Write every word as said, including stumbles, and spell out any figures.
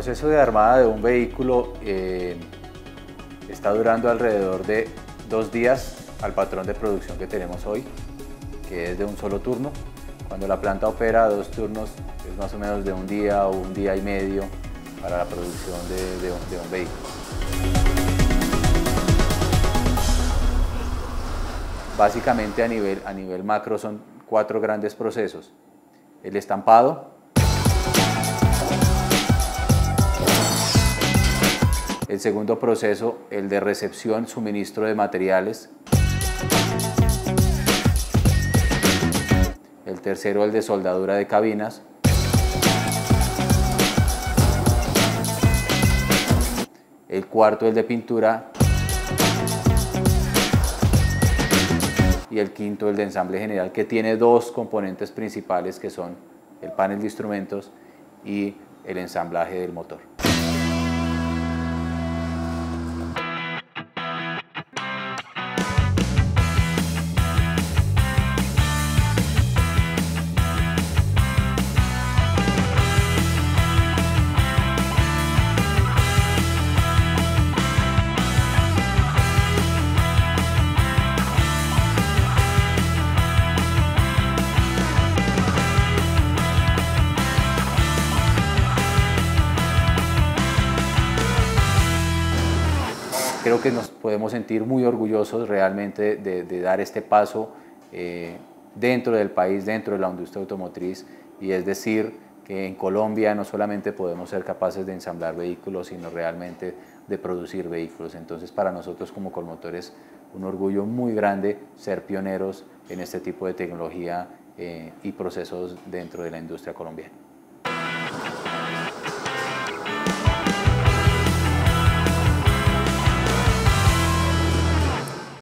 proceso de armada de un vehículo eh, está durando alrededor de dos días al patrón de producción que tenemos hoy, que es de un solo turno. Cuando la planta opera a dos turnos es más o menos de un día o un día y medio para la producción de, de, un, de un vehículo. Básicamente a nivel, a nivel macro son cuatro grandes procesos. El estampado, el segundo proceso, el de recepción, suministro de materiales, el tercero, el de soldadura de cabinas, el cuarto, el de pintura, y el quinto, el de ensamble general, que tiene dos componentes principales que son el panel de instrumentos y el ensamblaje del motor. Creo que nos podemos sentir muy orgullosos realmente de, de dar este paso eh, dentro del país, dentro de la industria automotriz, y es decir, que en Colombia no solamente podemos ser capaces de ensamblar vehículos, sino realmente de producir vehículos. Entonces, para nosotros como Colmotor es un orgullo muy grande ser pioneros en este tipo de tecnología eh, y procesos dentro de la industria colombiana.